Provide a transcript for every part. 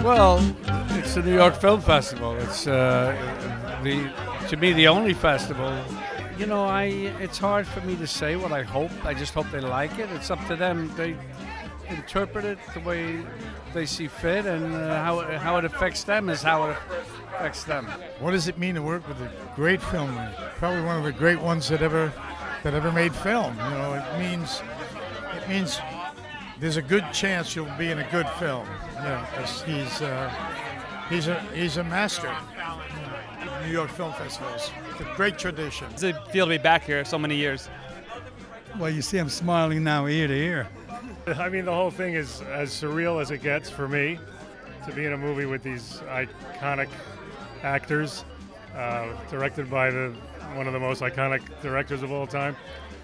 Well, it's the New York Film Festival. It's to me the only festival. You know, it's hard for me to say what I hope. I just hope they like it. It's up to them. They interpret it the way they see fit, and how it affects them is how it affects them. What does it mean to work with a great filmmaker? Probably one of the great ones that ever made film. You know, it means there's a good chance you'll be in a good film. Yeah, 'cause he's a master. New York Film Festivals, it's a great tradition. Does it feel to be back here so many years? Well, you see I'm smiling now ear to ear. I mean, the whole thing is as surreal as it gets for me to be in a movie with these iconic actors, directed by one of the most iconic directors of all time.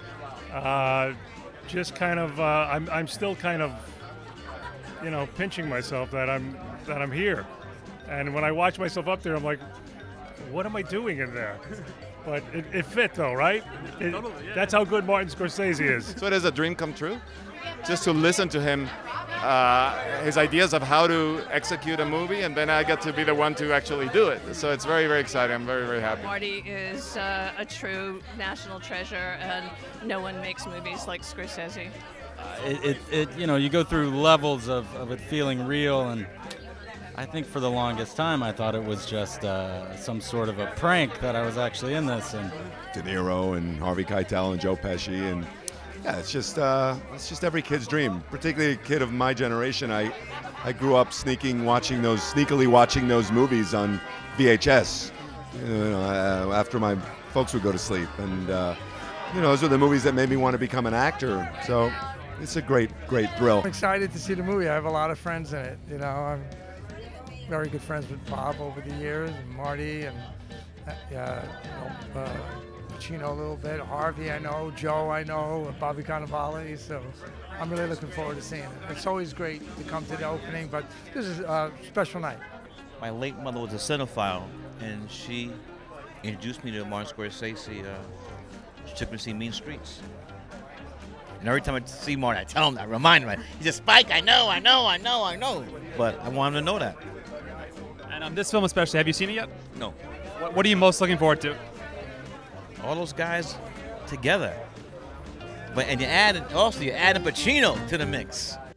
Just kind of, I'm still kind of, you know, pinching myself that I'm here, and when I watch myself up there, I'm like, what am I doing in there? But it fit though, right? Totally, yeah. That's how good Martin Scorsese is. So it is a dream come true, just to listen to him, his ideas of how to execute a movie, and then I get to be the one to actually do it. So it's very, very exciting. I'm very, very happy. Marty is a true national treasure, and no one makes movies like Scorsese. You know, you go through levels of it feeling real, and I think for the longest time I thought it was just some sort of a prank that I was actually in this. And De Niro and Harvey Keitel and Joe Pesci, and yeah, it's just every kid's dream, particularly a kid of my generation. I grew up sneakily watching those movies on VHS, you know, after my folks would go to sleep, and you know, those are the movies that made me want to become an actor. So it's a great thrill. I'm excited to see the movie. I have a lot of friends in it. You know, I'm very good friends with Bob over the years, and Marty, and Pacino a little bit, Harvey I know, Joe I know, Bobby Cannavale, so I'm really looking forward to seeing it. It's always great to come to the opening, but this is a special night. My late mother was a cinephile, and she introduced me to Martin Scorsese. She took me to see Mean Streets. And every time I see Martin, I tell him that, remind him. He says, Spike, I know. But I want him to know that. And this film especially, have you seen it yet? No. What are you most looking forward to? All those guys together. And you add in Pacino to the mix.